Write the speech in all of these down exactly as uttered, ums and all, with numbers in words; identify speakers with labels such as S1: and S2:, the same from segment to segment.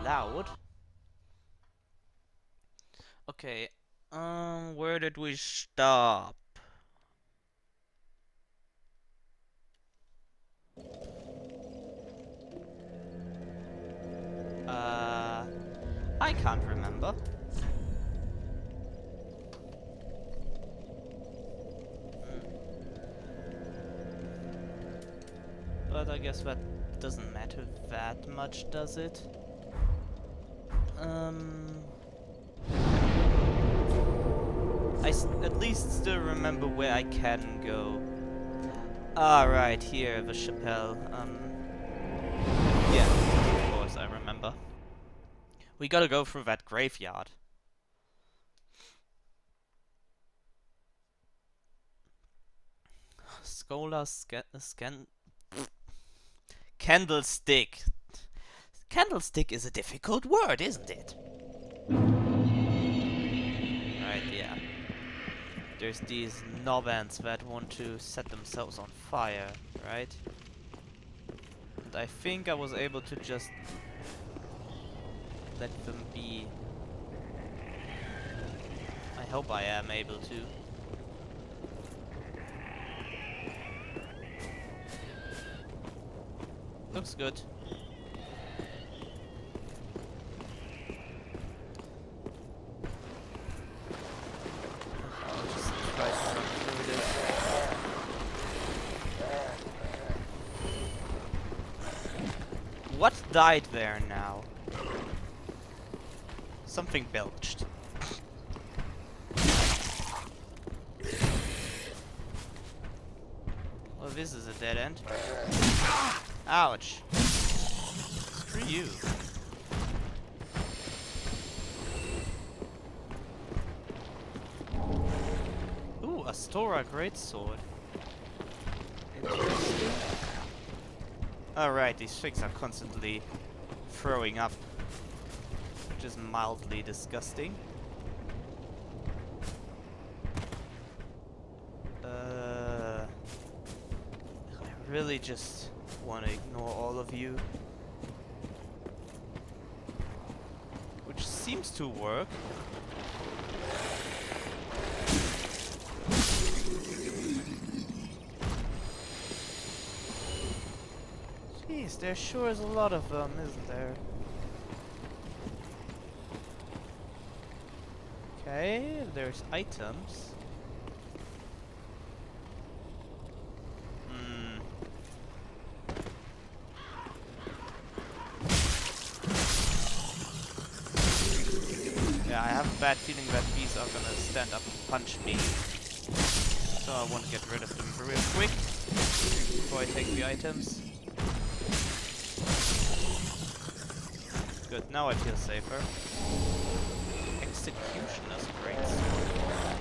S1: loud. Okay, um, where did we stop? Uh, I can't remember. But I guess that doesn't matter that much, does it? Um, I s at least still remember where I can go. Ah, right, here, the chapelle. Um, yeah, of course I remember. We gotta go through that graveyard. Scholar scan... scan Candlestick. Candlestick is a difficult word, isn't it? Right, yeah. There's these Novans that want to set themselves on fire, right? And I think I was able to just let them be. I hope I am able to. Looks good. I'll just try to run through this. What died there now? Something belched. Well, this is a dead end. Ouch. Screw you. Ooh, a Stora greatsword. Interesting. Alright, these things are constantly throwing up, which is mildly disgusting. Uh, I really just want to ignore all of you. Which seems to work. Jeez, there sure is a lot of them, isn't there? Okay, there's items. Hmm. Yeah, I have a bad feeling that these are gonna stand up and punch me. So I want to get rid of them real quick before I take the items. Good, now I feel safer. Executioner's greatsword.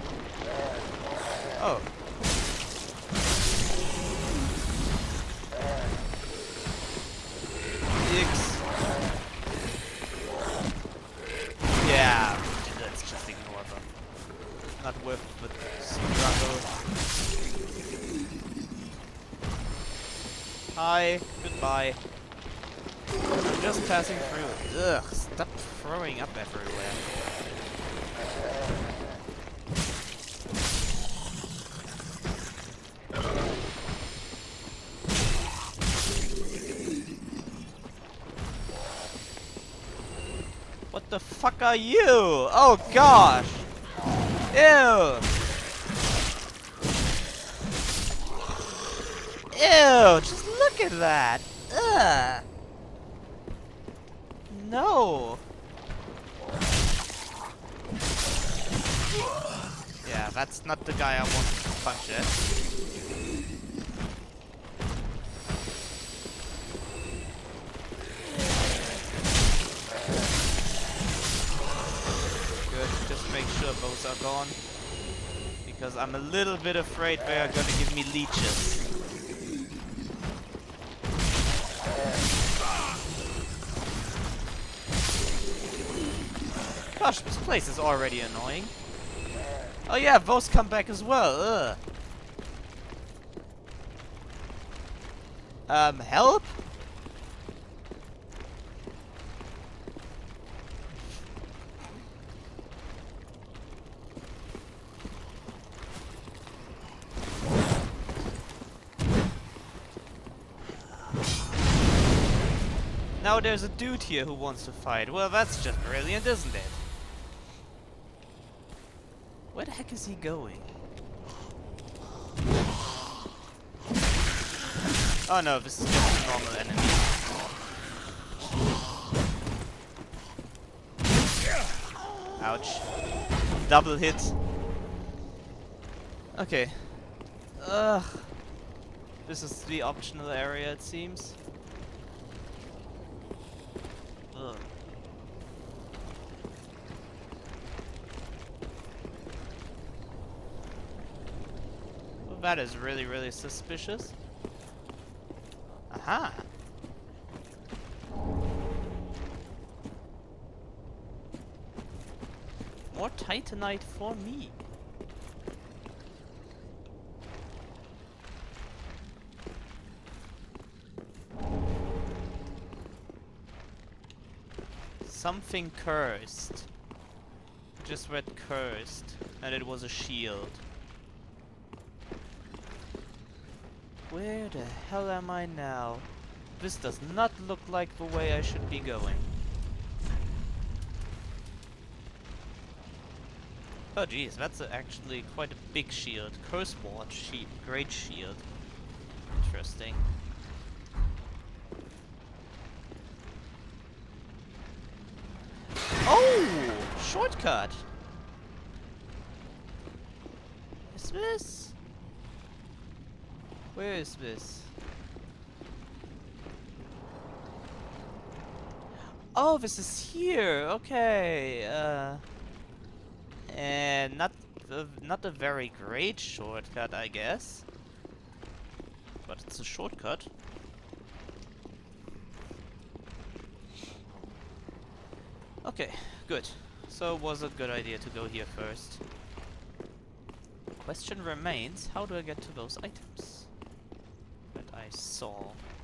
S1: Oh. X. Yeah, let's just ignore them. Not worth the struggle. Hi, goodbye. I'm just passing through. Ugh, stop throwing up everywhere. What the fuck are you? Oh gosh! Ew! Ew! Just look at that! Ugh! No! Yeah, that's not the guy I wanted to punch it. Good, just make sure those are gone. Because I'm a little bit afraid they are gonna give me leeches. Gosh, this place is already annoying. Oh yeah, those come back as well. Ugh. Um, help? now there's a dude here who wants to fight. Well, that's just brilliant, isn't it? Where the heck is he going? Oh no, this is just a normal enemy. Ouch. Double hit. Okay. Ugh. This is the optional area, it seems. Ugh. Well, that is really, really suspicious. Aha! More Titanite for me. Something cursed. Just read cursed, and it was a shield. Where the hell am I now? This does not look like the way I should be going. Oh geez, that's a actually quite a big shield. Curse Ward shield, great shield. Interesting. Oh! Shortcut! Is this? Where is this? Oh, this is here. Okay. Uh, and not uh, not a very great shortcut, I guess. But it's a shortcut. Okay, good. So it was a good idea to go here first. Question remains, how do I get to those items that I saw?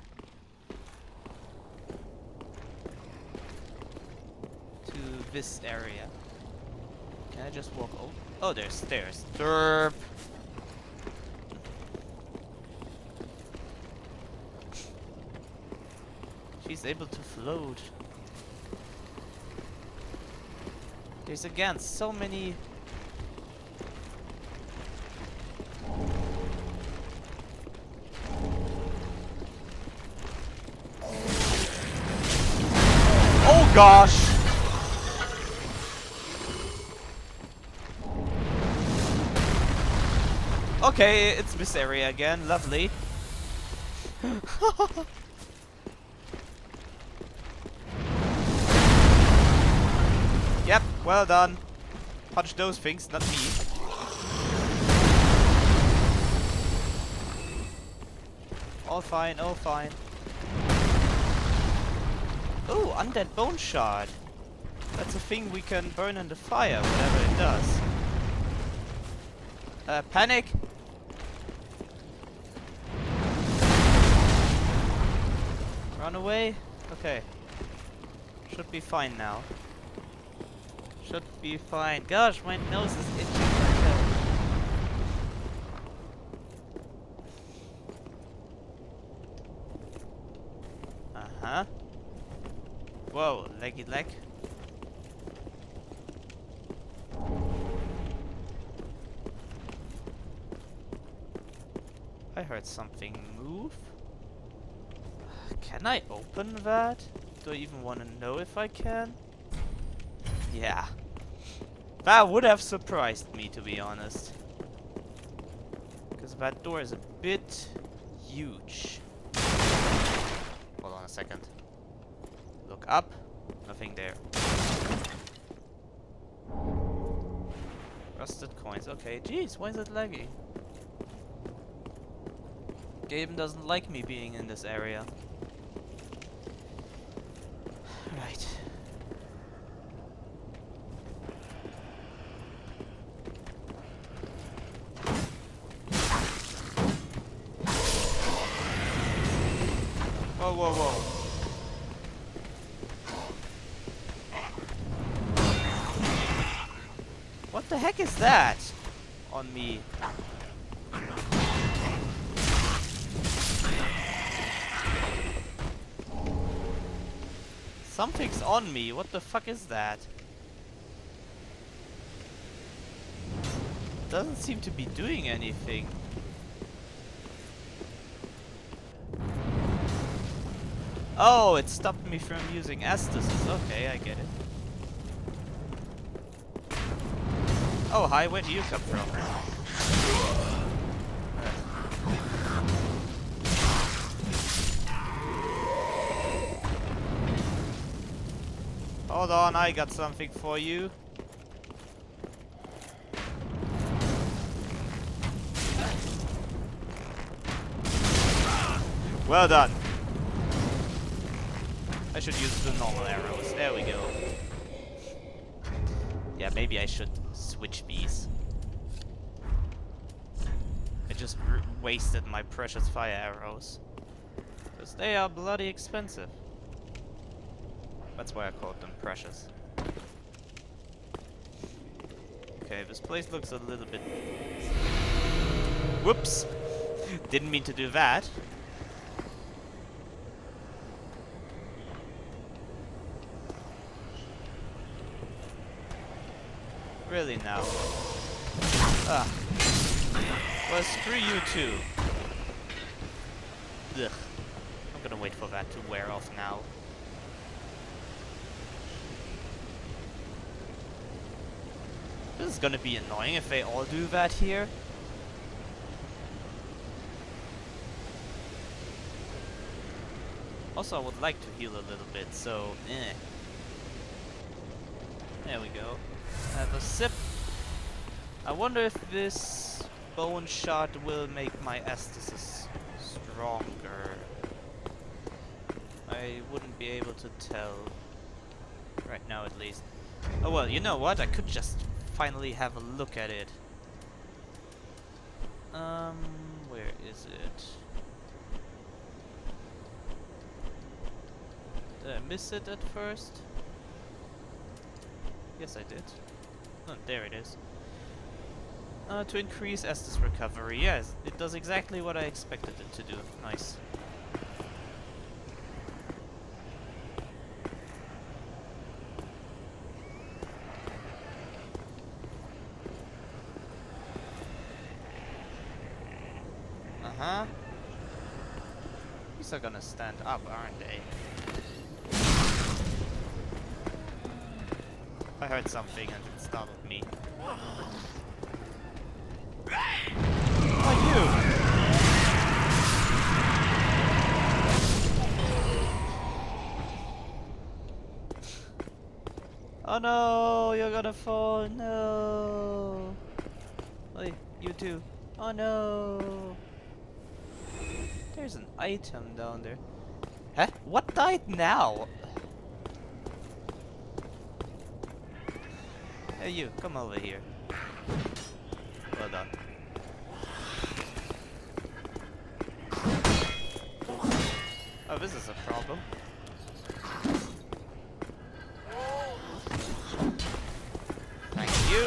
S1: To this area. Can I just walk over? Oh, there's stairs. Derp! She's able to float. There's again so many. Oh gosh! Okay, it's this area again. Lovely. Yep, well done. Punch those things, not me. All fine, all fine. Oh, undead bone shard. That's a thing we can burn in the fire, whatever it does. Uh, panic! Run away? Okay. Should be fine now. Should be fine. Gosh, my nose is itching like hell. Uh-huh. Whoa, leggy leg. I heard something move. Can I open that? Do I even want to know if I can? Yeah. That would have surprised me, to be honest. Because that door is a bit huge. Hold on a second. Look up. Nothing there. Rusted coins. Okay. Jeez, why is it laggy? Game doesn't like me being in this area. Right. Whoa, whoa, whoa. What the heck is that on me? Something's on me. What the fuck is that? Doesn't seem to be doing anything. Oh, it stopped me from using Estus. Okay, I get it. Oh, hi, where do you come from? Hold on, I got something for you. Well done. I should use the normal arrows. There we go. Yeah, maybe I should switch these. I just r wasted my precious fire arrows. Because they are bloody expensive. That's why I called them precious. Okay, this place looks a little bit... Whoops! Didn't mean to do that. Really now? Ah. Well, screw you too. Ugh. I'm gonna wait for that to wear off now. This is gonna be annoying if they all do that here. Also, I would like to heal a little bit, so eh. There we go. Have a sip. I wonder if this bone shot will make my Estus stronger. I wouldn't be able to tell. Right now, at least. Oh well, you know what? I could just finally have a look at it. Um, where is it? Did I miss it at first? Yes, I did. Oh, there it is. Uh, to increase Estus recovery. Yes, it does exactly what I expected it to do. Nice. Uh-huh. These are gonna stand up, aren't they? I heard something and it startled me. Oh, you! Oh no, you're gonna fall, no! Wait, you too. Oh no! There's an item down there. Huh? What died now? Hey you, come over here. Well done. Oh, this is a problem. Thank you.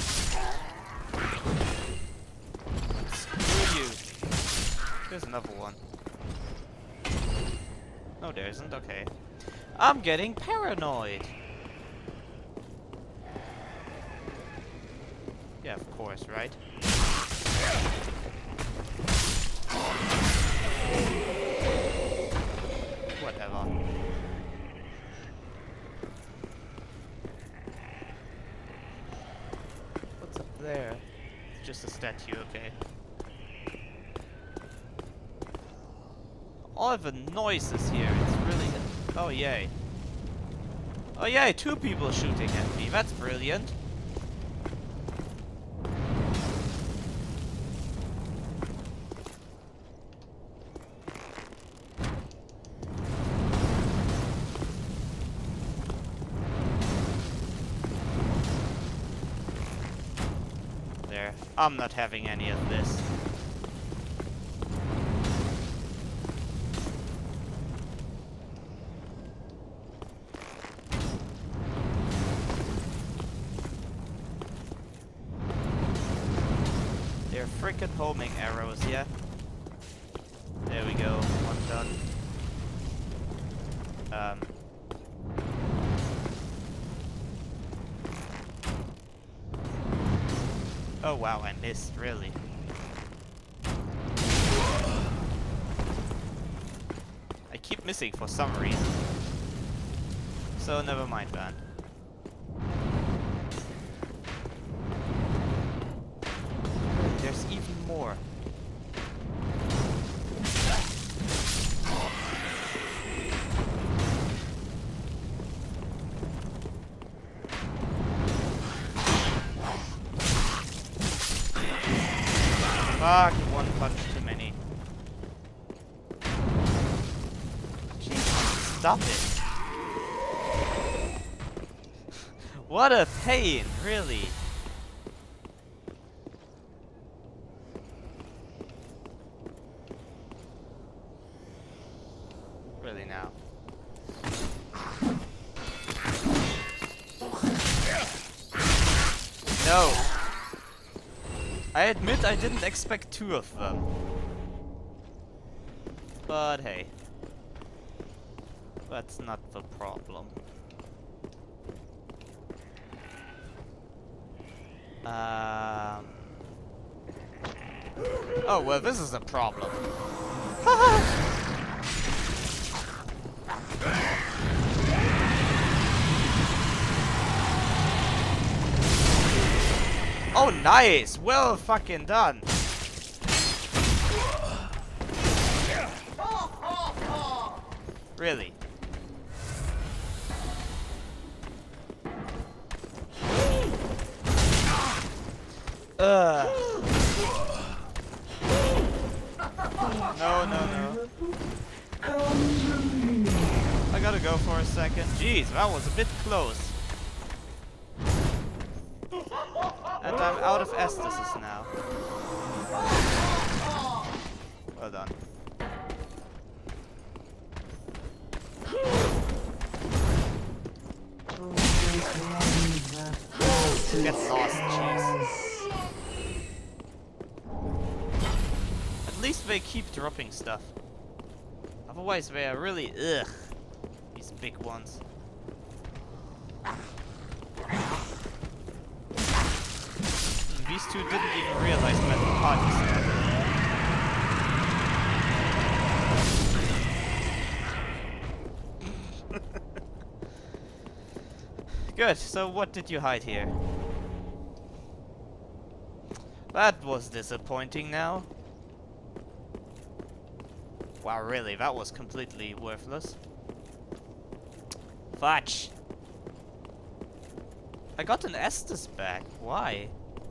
S1: Screw you. There's another one. No, there isn't. Okay. I'm getting paranoid. Yeah, of course, right? Whatever. What's up there? It's just a statue, okay. All the noises here, it's really... Oh, yay. Oh, yay, two people shooting at me. That's brilliant. There. I'm not having any of this. They're frickin' homing arrows, yeah? There we go, one done. Um, Oh wow, I missed, really. I keep missing for some reason. So never mind, man. There's even more. Fuck, one punch too many. Jeez, stop it. What a pain, really. Really now. No. I admit I didn't expect two of them. But hey. That's not the problem. Um. Oh, well, this is a problem. Oh, nice! Well fucking done! Really? Ugh. No, no, no. I gotta go for a second. Jeez, that was a bit close. And I'm out of estasis now. Well done. Get lost, jeez. At least they keep dropping stuff. Otherwise they are really ugh. These big ones. These two didn't even realize metal parties. Good, so what did you hide here? That was disappointing now. Wow, really, that was completely worthless. Fudge! I got an Estus back, why?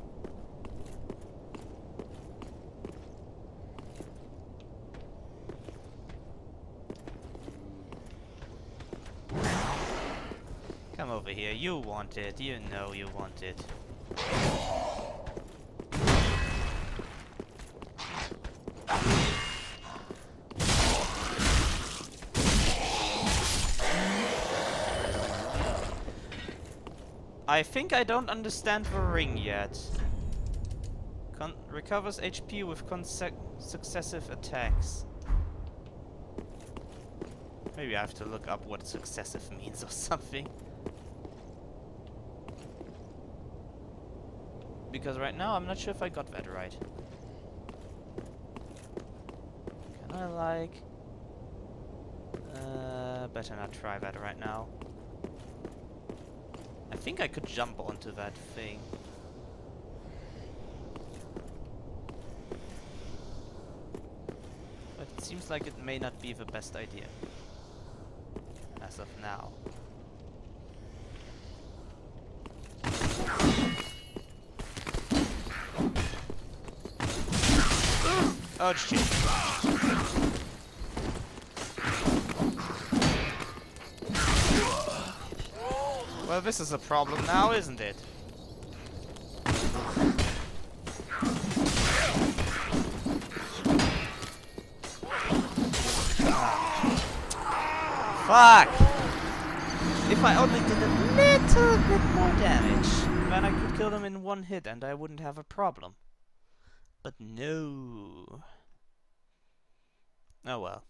S1: Come over here, you want it, you know you want it. I think I don't understand the ring yet. Con recovers H P with conse successive attacks. Maybe I have to look up what successive means or something. Because right now I'm not sure if I got that right. Can I like... Uh, better not try that right now. I think I could jump onto that thing. But it seems like it may not be the best idea. As of now. Oh shit. Well, this is a problem now, isn't it? Fuck! If I only did a little bit more damage, then I could kill them in one hit and I wouldn't have a problem. But no. Oh well.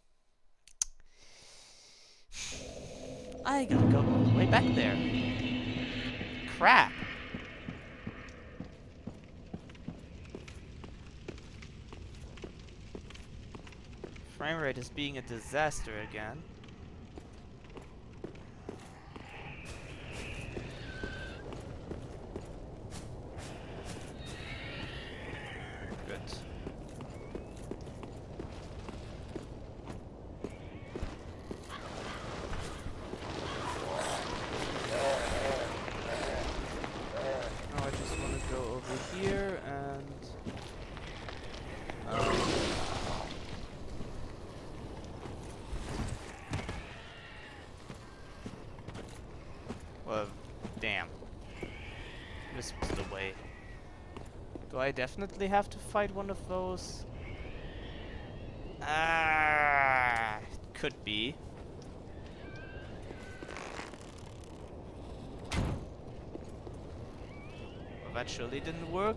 S1: I gotta go all the way back there. Crap. frame rate is being a disaster again. Good. Now I just want to go over here and um, well, damn. This was the way. Do I definitely have to fight one of those? Ah, it could be. Well, that surely didn't work.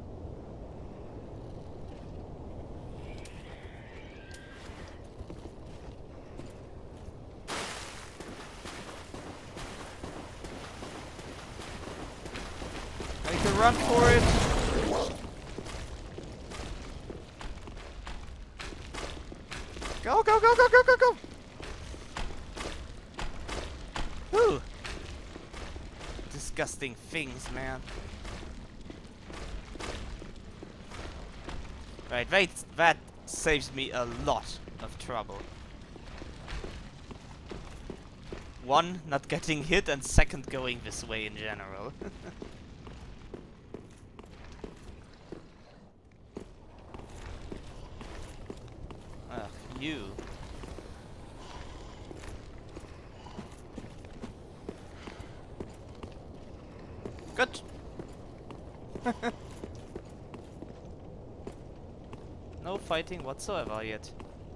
S1: Make a run for it. Go, go, go, go, go, go, go! Whew. Disgusting things, man. Right, wait, that saves me a lot of trouble. One, not getting hit, and second, going this way in general. Ugh, you. Good. No fighting whatsoever yet.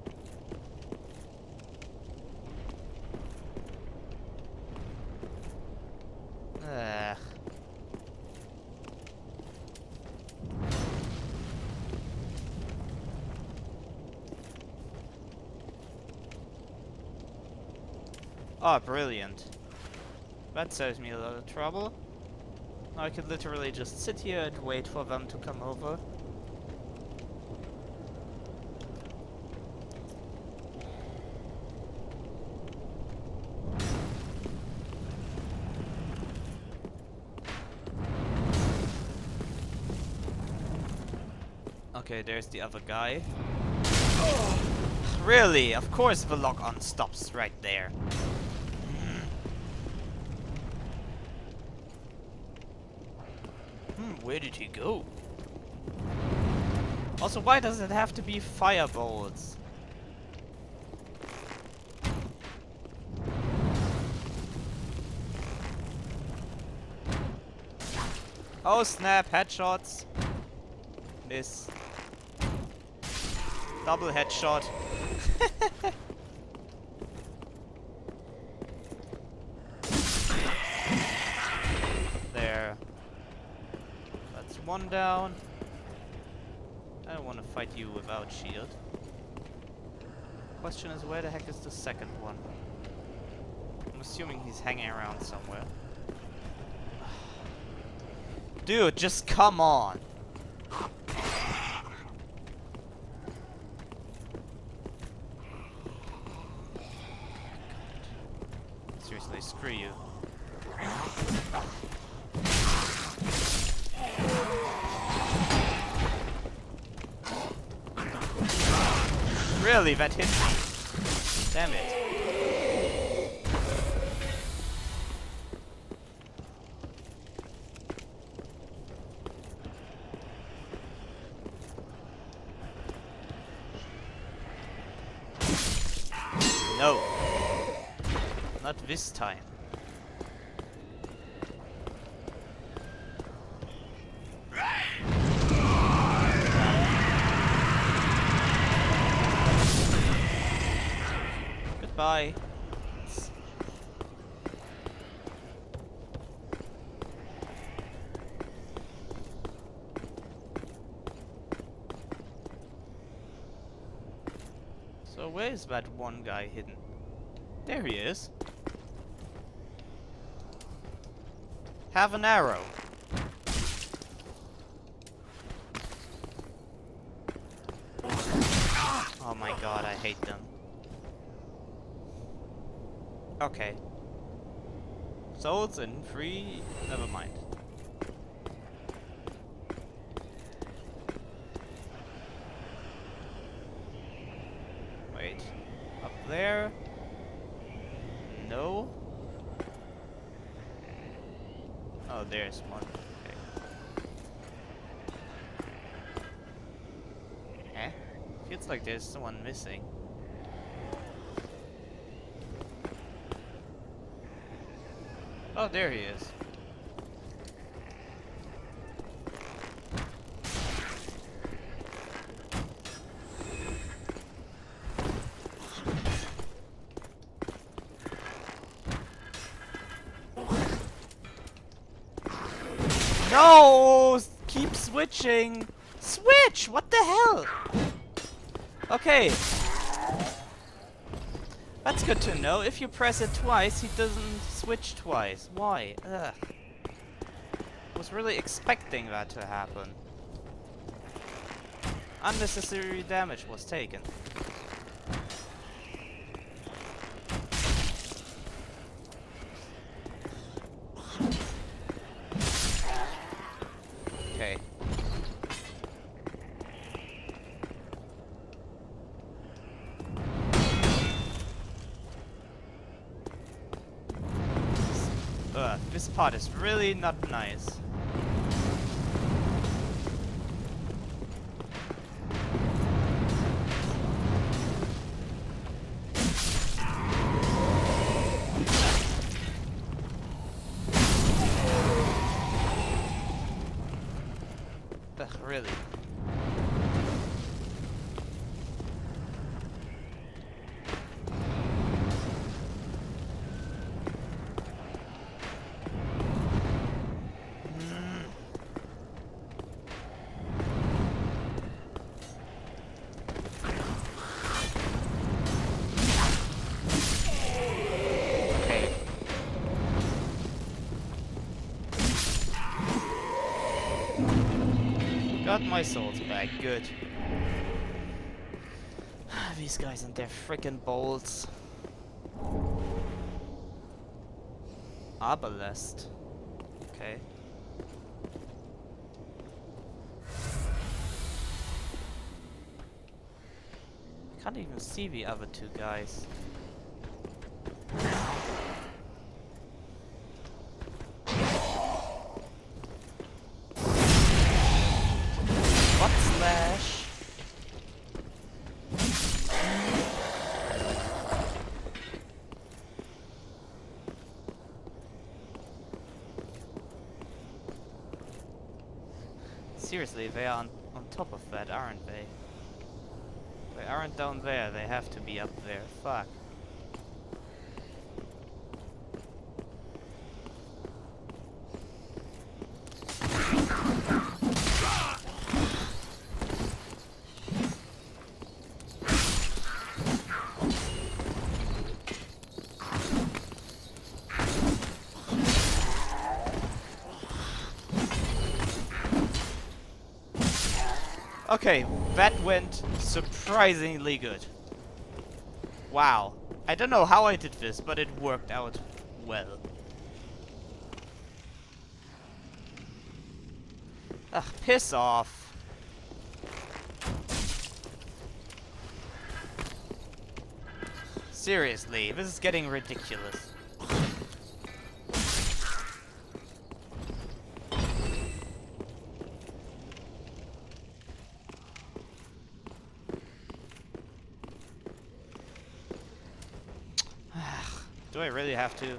S1: Ugh. Oh, brilliant. That saves me a lot of trouble. Now I could literally just sit here and wait for them to come over. Okay, there's the other guy. Oh, really? Of course the lock-on stops right there. Hmm, where did he go? Also, why does it have to be firebolts? Oh snap, headshots. Miss. Double headshot. There. That's one down. I don't want to fight you without shield. Question is, where the heck is the second one? I'm assuming he's hanging around somewhere. Dude, just come on! Seriously, screw you. Really, that hit me. Damn it. No. Not this time. Goodbye. So where is that one guy hidden? There he is. Have an arrow. Oh my god, I hate them. Okay. Souls in free... Never mind. Wait. Up there? No? Oh, there's one. Okay. Eh? Feels like there's someone missing. Oh, there he is. No! Keep switching! Switch! What the hell? Okay. That's good to know. If you press it twice, he doesn't switch twice. Why? Ugh. I was really expecting that to happen. Unnecessary damage was taken. Okay. Ugh, this part is really not nice. Ugh, really? Got my souls back, good. These guys and their frickin' bolts. Arbalest. Okay. Can't even see the other two guys. Slash. Seriously, they are on, on top of that, aren't they? They aren't down there, they have to be up there. Fuck. Okay, that went surprisingly good. Wow. I don't know how I did this, but it worked out well. Ugh, piss off. Seriously, this is getting ridiculous. Do I really have to?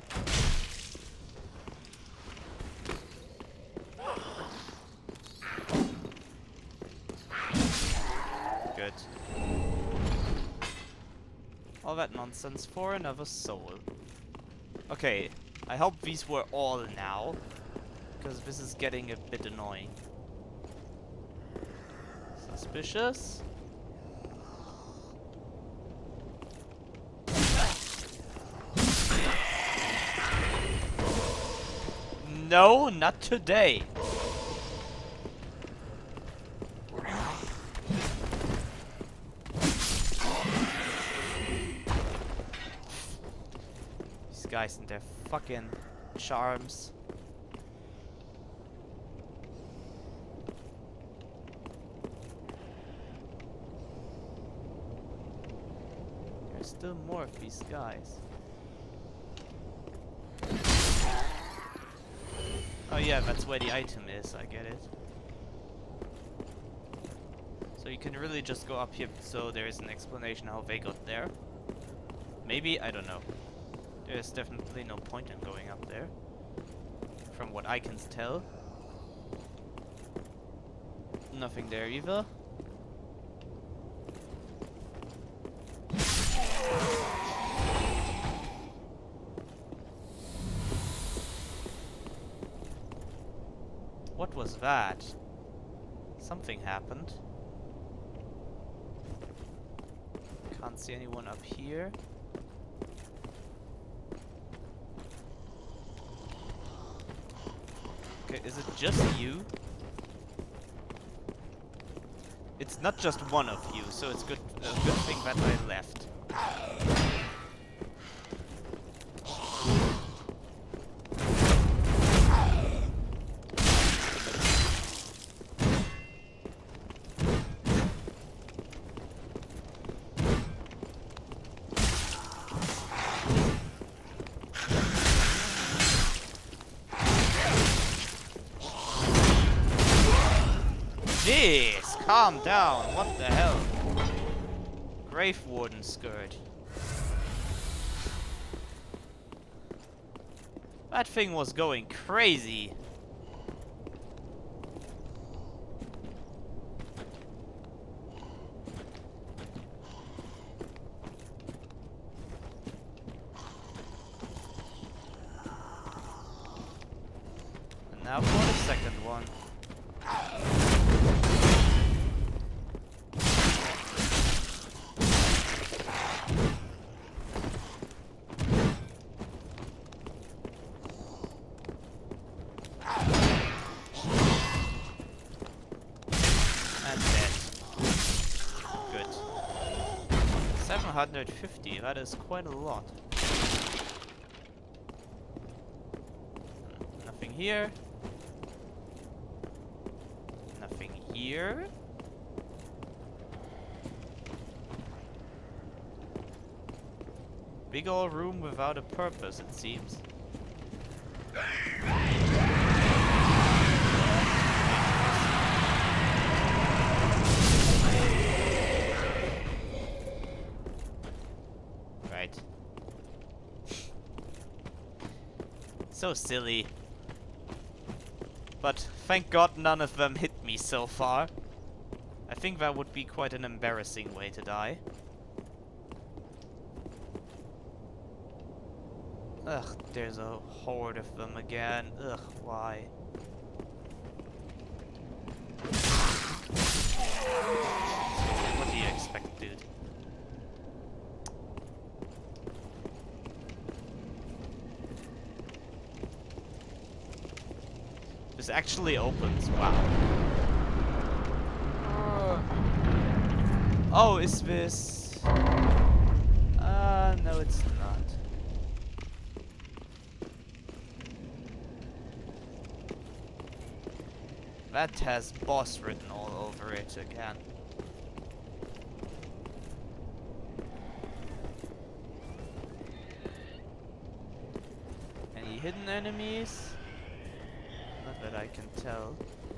S1: Good. All that nonsense for another soul. Okay, I hope these were all now, because this is getting a bit annoying. Suspicious? No, not today. guys and their fucking charms. There's still more of these guys. Oh yeah, that's where the item is, I get it. So you can really just go up here, so there is an explanation how they got there. Maybe, I don't know. There's definitely no point in going up there, from what I can tell. Nothing there either. What was that? Something happened. Can't see anyone up here. Okay, is it just you? It's not just one of you, so it's good a good thing that I left. Jeez, calm down. What the hell? Grave Warden skirt. That thing was going crazy. And now for the second one. seven hundred fifty, that is quite a lot. Nothing here. Nothing here. Big old room without a purpose, it seems. So silly. But thank God none of them hit me so far. I think that would be quite an embarrassing way to die. Ugh, there's a horde of them again. Ugh, why? What do you expect, dude? This actually opens. Wow. Uh, oh, is this? Uh, no, it's not. That has boss written all over it again. Any hidden enemies? Not that I can tell.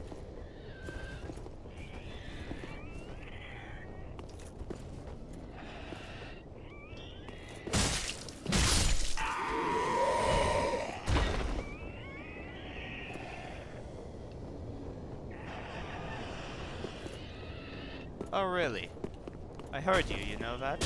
S1: Oh really? I heard you, you know that?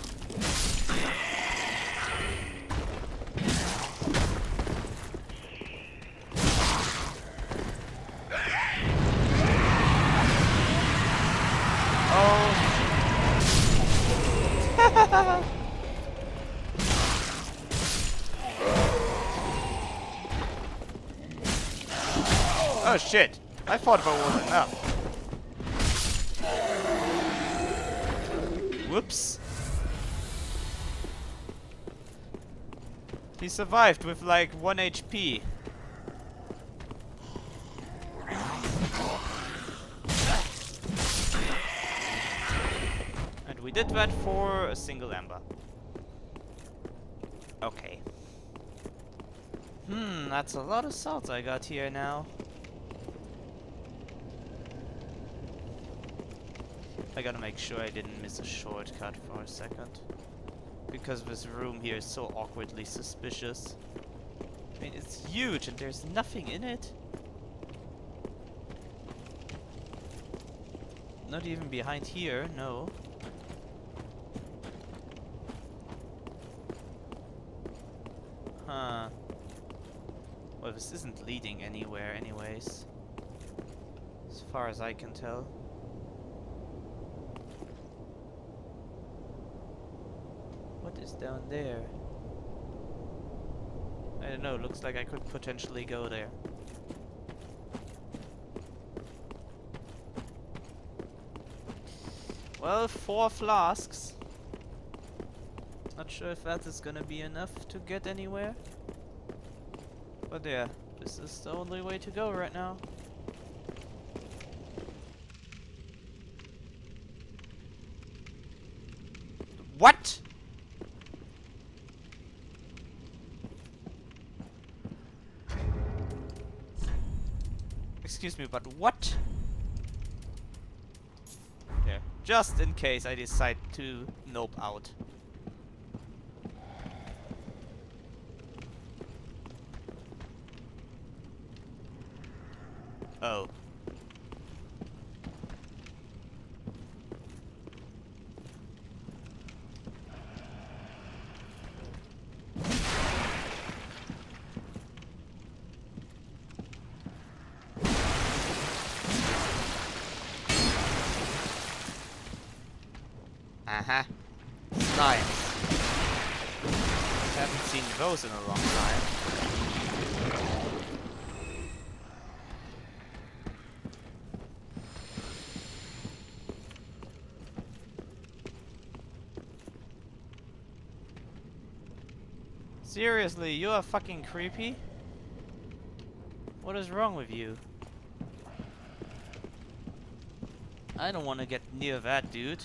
S1: Oh shit! I thought that was enough. Whoops. He survived with like one H P. And we did that for a single ember. Okay. Hmm, that's a lot of salt I got here now. I gotta make sure I didn't miss a shortcut for a second. Because this room here is so awkwardly suspicious. I mean, it's huge and there's nothing in it. Not even behind here, no. Huh. Well, this isn't leading anywhere anyways. As far as I can tell. What is down there? I don't know, looks like I could potentially go there. Well, four flasks. Not sure if that is gonna be enough to get anywhere. But yeah, this is the only way to go right now. What? Excuse me, but what? There. Just in case I decide to nope out. Oh. Uh-huh. Science. Haven't seen those in a long time. Seriously, you are fucking creepy? What is wrong with you? I don't want to get near that dude.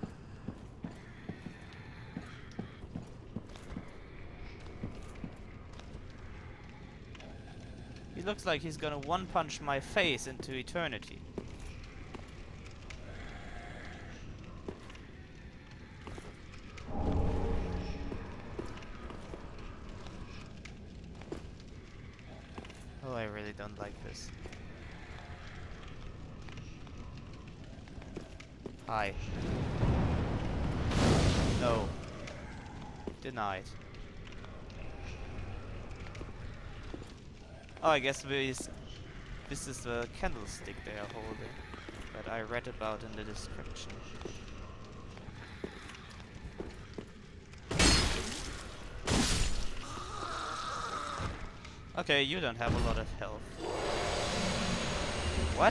S1: He looks like he's gonna one-punch my face into eternity. Oh, I really don't like this. Hi. No. Denied. Oh, I guess this, this is the candlestick they are holding that I read about in the description. Okay, you don't have a lot of health. What?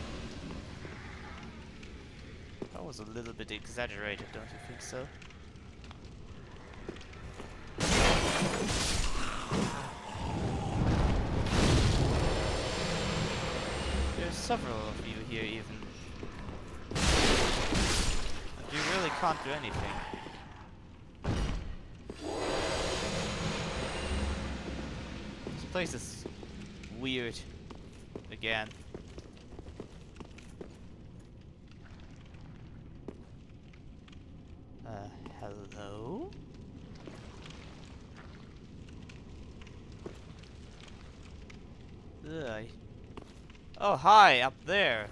S1: That was a little bit exaggerated, don't you think so? There's several of you here even. And you really can't do anything. This place is weird. Again. Uh, hello? Ugh. Oh, hi, up there.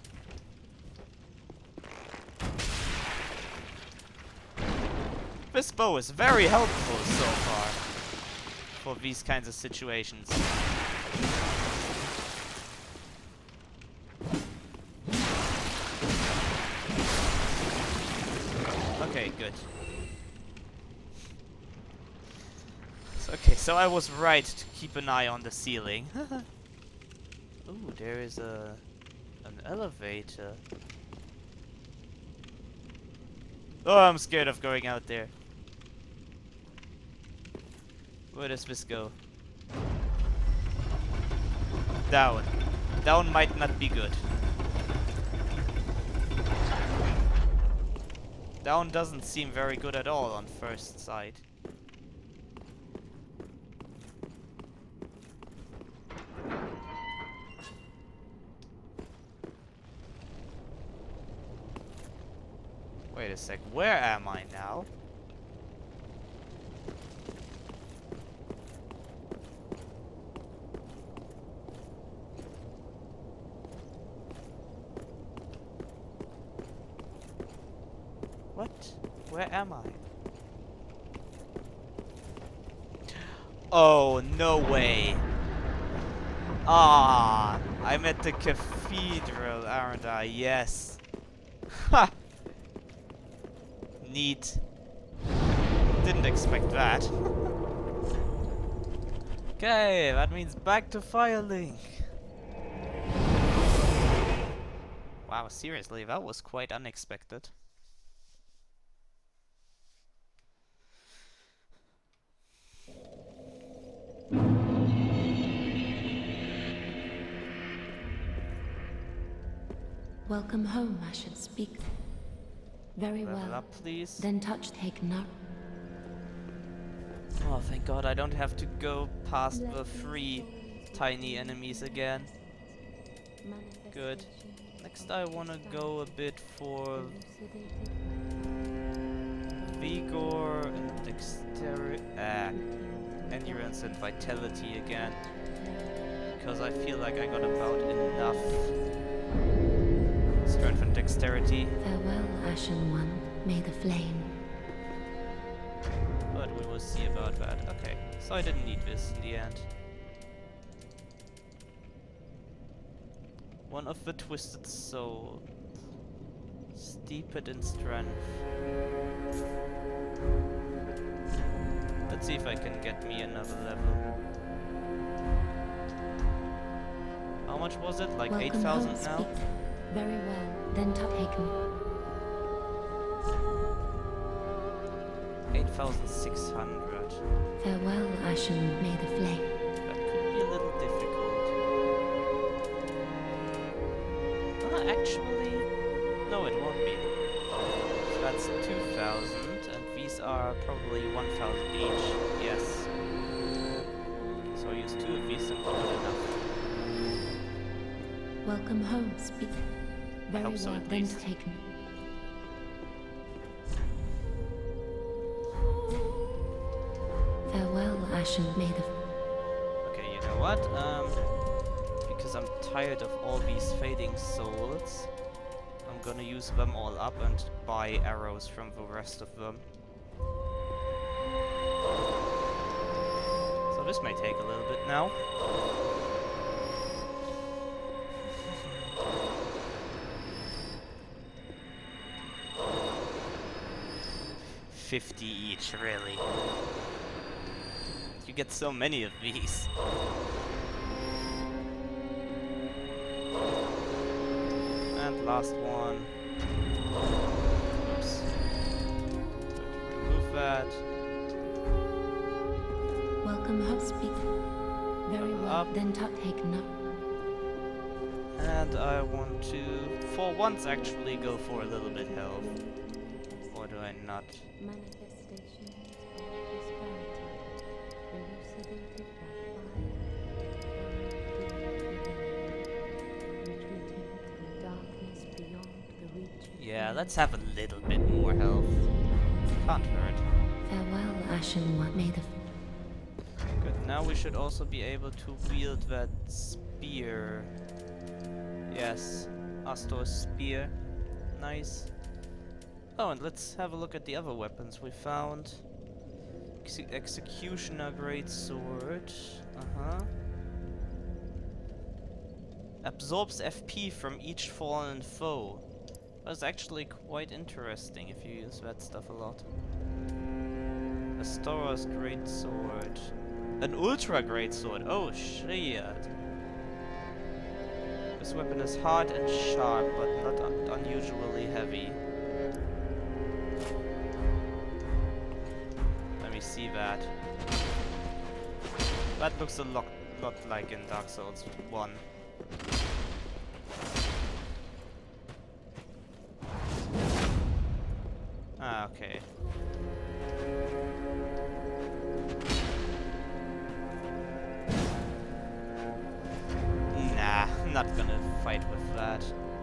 S1: This bow is very helpful so far for these kinds of situations. Okay, good. So, okay, so I was right to keep an eye on the ceiling. Ooh, there is a an elevator. Oh, I'm scared of going out there. Where does this go? Down. Down might not be good. Down doesn't seem very good at all on first sight. Wait a sec, where am I now? What? Where am I? Oh, no way. Ah, I'm at the cathedral, aren't I? Yes. Ha! Neat. Didn't expect that. Okay, that means back to Firelink. Wow, seriously, that was quite unexpected.
S2: Welcome home, I should speak. Very
S1: Level
S2: well.
S1: up, please.
S2: Then touch take no.
S1: Oh, thank God, I don't have to go past the three tiny enemies again. Good. Next I wanna go a bit for Vigor and Dexterity, ah, Endurance and Vitality again. Because I feel like I got about enough Strength and Dexterity.
S2: Farewell, Ashen One. May the flame.
S1: But we will see about that. Okay, so I didn't need this in the end. One of the Twisted Soul. Steeped in Strength. Let's see if I can get me another level. How much was it? Like eight thousand now?
S2: Speak. Very well. Then touch take no.
S1: eight thousand six hundred.
S2: Farewell, Ashen. May the flame.
S1: That could be a little difficult. Uh, actually, no, it won't be. So that's two thousand, and these are probably one thousand each. Yes. So I'll use two of these and call it enough.
S2: Welcome home, speak. Very
S1: hope so,
S2: well.
S1: at
S2: Then
S1: least.
S2: take no. Farewell, Ashen. May the.
S1: Okay, you know what? Um, because I'm tired of all these fading souls, I'm gonna use them all up and buy arrows from the rest of them. So this may take a little bit now. Fifty each, really. You get so many of these. And last one. Oops. Remove that.
S2: Welcome home, speak. Very
S1: Level
S2: well.
S1: up.
S2: Then touch take no.
S1: And I want to, for once, actually go for a little bit health. Or do I not?
S2: Manifestations of prosperity elucidated by fire, retreating to darkness beyond the reach of
S1: Yeah,
S2: man.
S1: let's have a little bit more health. Can't hurt.
S2: Farewell, Ashen One. May the
S1: Good, now we should also be able to wield that spear. Yes, Astor's spear. Nice. Oh, and let's have a look at the other weapons we found. Ex Executioner Greatsword. Uh-huh. Absorbs F P from each fallen foe. That's actually quite interesting if you use that stuff a lot. Astora's Greatsword. An Ultra Greatsword. Oh, shit. This weapon is hard and sharp, but not un unusually heavy. Let me see that. That looks a lot, lot like in Dark Souls one. Ah, okay. Nah, I'm not gonna fight with that.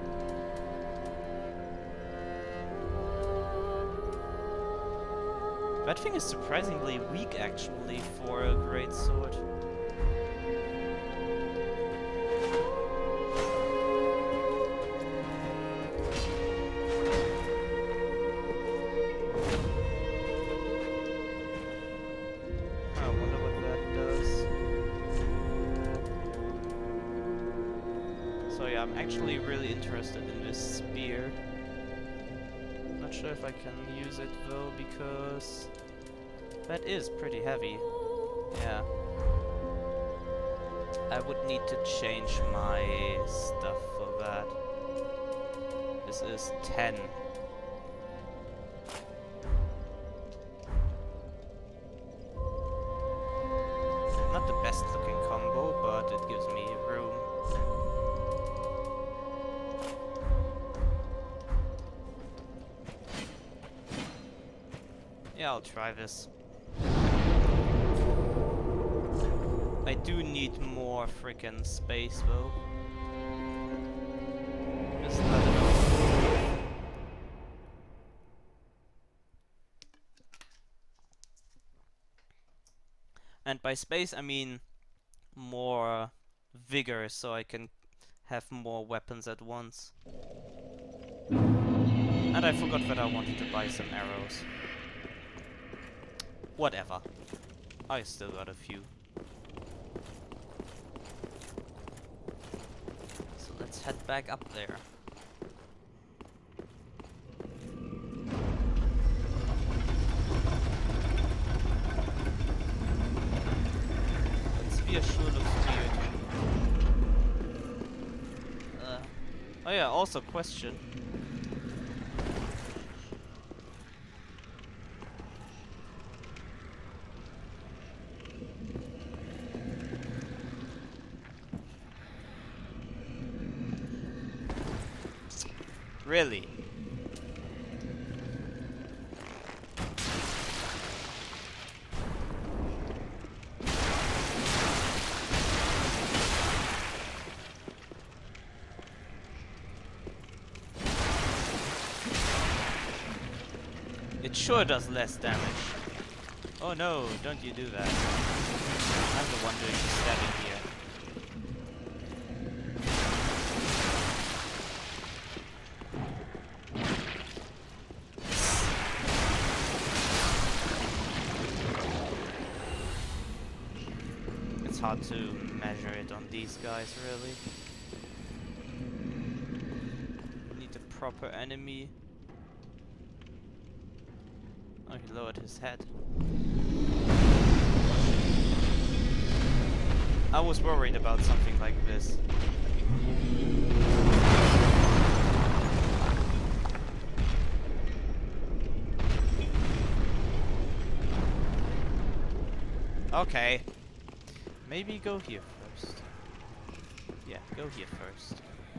S1: That thing is surprisingly weak, actually, for a great sword. I wonder what that does. So yeah, I'm actually really interested in this spear. Not sure if I can use it though, because that is pretty heavy. Yeah. I would need to change my stuff for that. This is ten. Not the best looking combo, but it gives me room. Yeah, I'll try this. I do need more frickin' space though. Just not enough. And by space I mean more vigor, so I can have more weapons at once. And I forgot that I wanted to buy some arrows. Whatever. I still got a few. So let's head back up there. That spear sure looks weird. Uh, oh yeah, also question. Really? It sure does less damage. Oh no, don't you do that. I'm the one doing the stabbing here. Hard to measure it on these guys, really. Need a proper enemy. Oh, he lowered his head. I was worried about something like this. Okay. Maybe go here first. Yeah, go here first.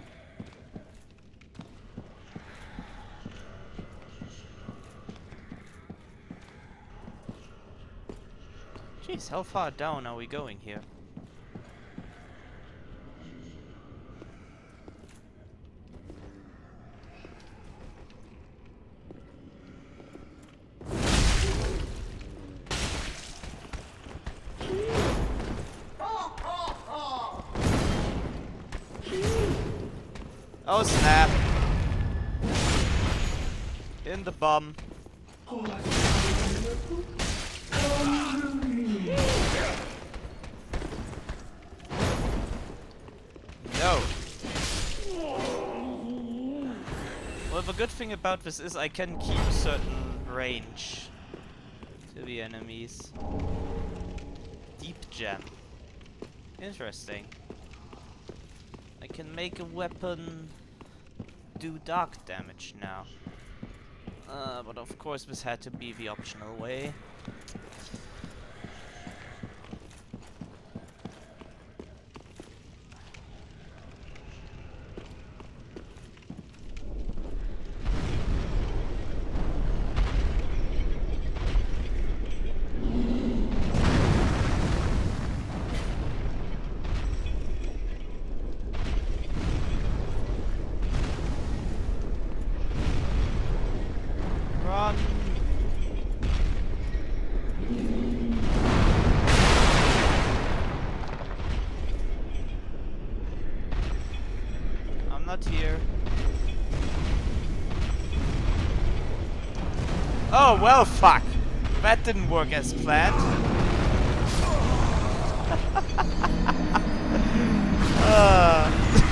S1: Jeez, how far down are we going here? Oh snap! In the bum. No. Well, the good thing about this is I can keep certain range to the enemies. Deep gem. Interesting. I can make a weapon do dark damage now. Uh, but of course this had to be the optional way. not here. Oh, well, fuck. That didn't work as planned. uh.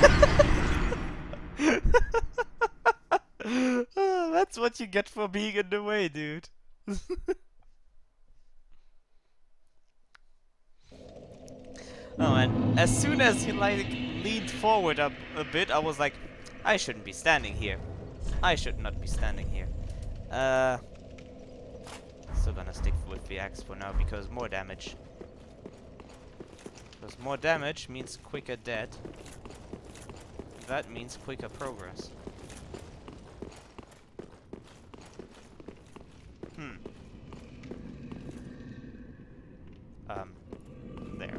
S1: Oh, that's what you get for being in the way, dude. Oh, and as soon as he like leaned forward up a bit, I was like, I shouldn't be standing here. I should not be standing here. Uh, still gonna stick with the axe for now because more damage. Because more damage means quicker death. That means quicker progress. Hmm. Um, there.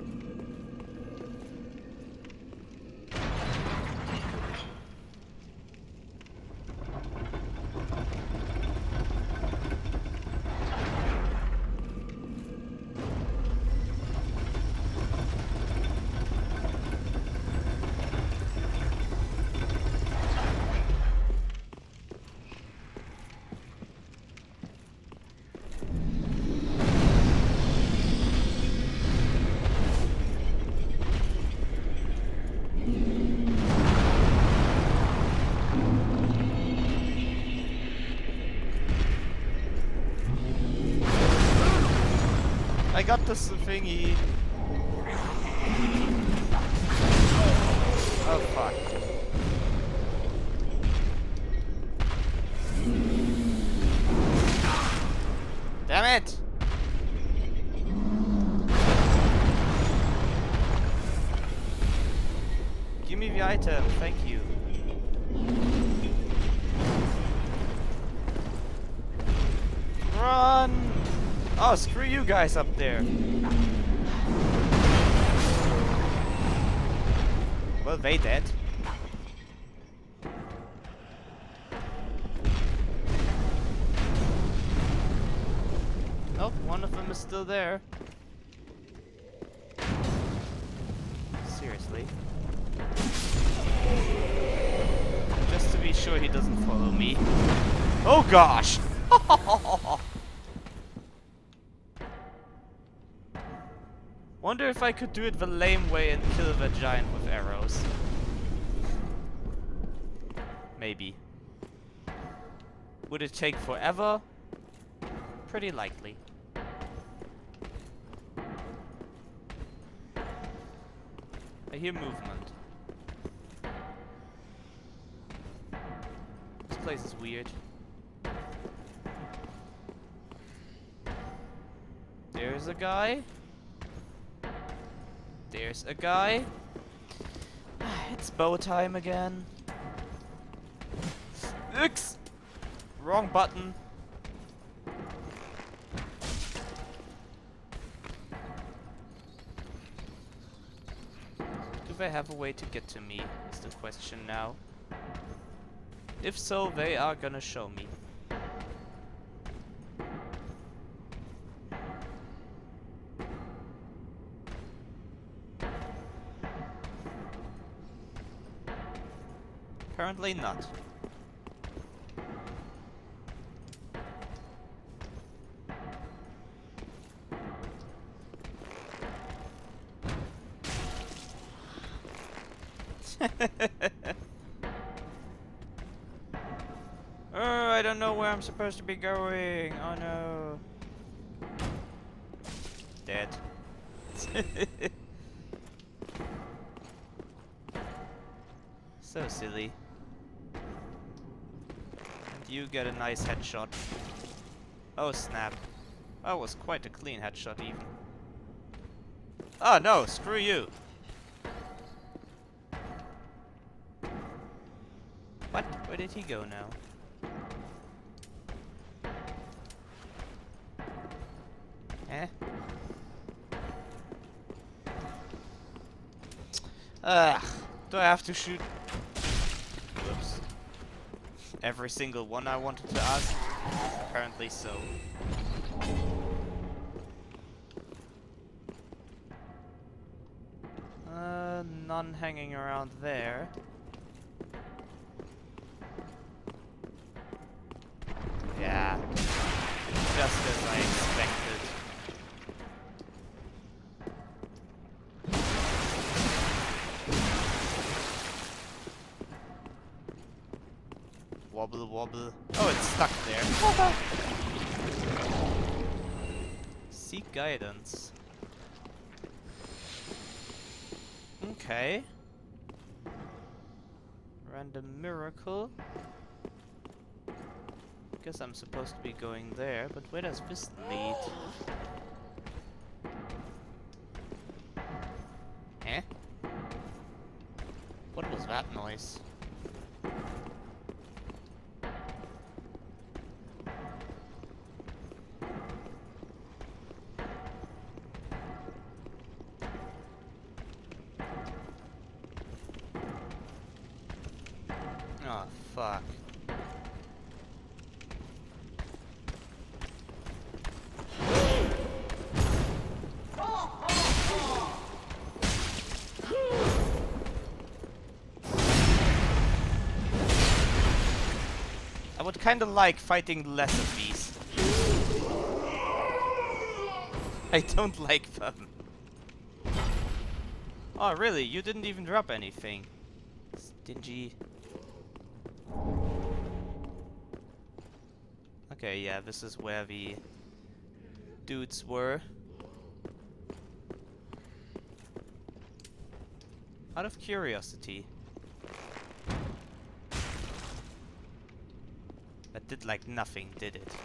S1: I got this thingy. Oh fuck. Damn it! Give me the item, thank you. Run! Oh, screw you guys up there. Well, they dead. Oh, one of them is still there. Seriously. Just to be sure he doesn't follow me. Oh gosh! Wonder if I could do it the lame way and kill the giant with arrows. Maybe. Would it take forever? Pretty likely. I hear movement. This place is weird. There's a guy. There's a guy. It's bow time again. Oops! Wrong button. Do they have a way to get to me, is the question now. If so, they are gonna show me. Apparently not. Oh, I don't know where I'm supposed to be going. Oh no. Dead. So silly. And you get a nice headshot. Oh snap. That was quite a clean headshot even. Oh no, screw you. What? Where did he go now? Eh? Ugh. Do I have to shoot? Whoops. Every single one I wanted to ask? Apparently so. Uh, none hanging around there. Yeah. Just as I expected. Wobble wobble. Oh, it's stuck there. Seek guidance. Okay. Random miracle. Guess I'm supposed to be going there, but where does this lead? Eh? What was that noise? Oh, fuck. I would kinda like fighting less of these. I don't like them. Oh, really? You didn't even drop anything. Stingy. Okay, yeah, this is where the dudes were. Out of curiosity. That did like nothing, did it?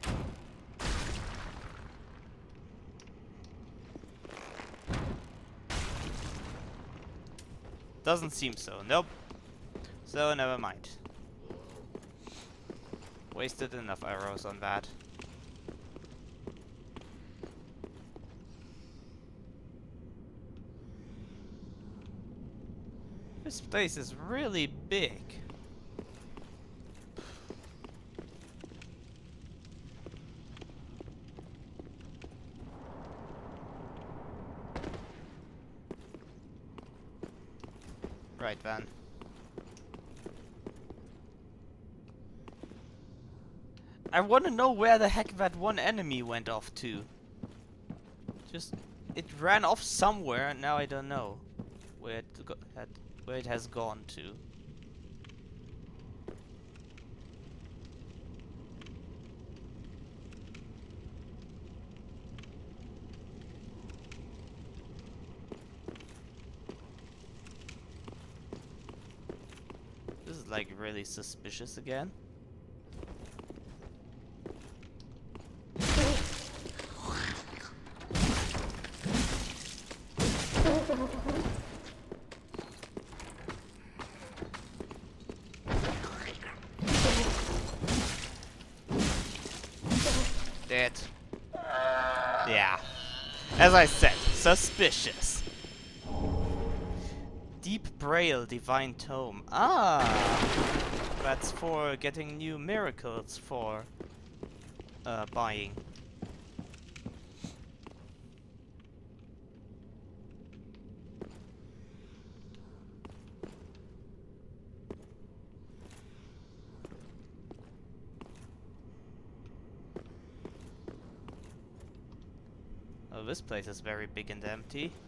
S1: Doesn't seem so, nope. So never mind. Wasted enough arrows on that. This place is really big. Right, Van. I want to know where the heck that one enemy went off to. Just, it ran off somewhere, and now I don't know where it go had, where it has gone to. This is like really suspicious again. Dead. Yeah. As I said, suspicious. Deep Braille Divine Tome. Ah! That's for getting new miracles for uh, buying. Oh, this place is very big and empty.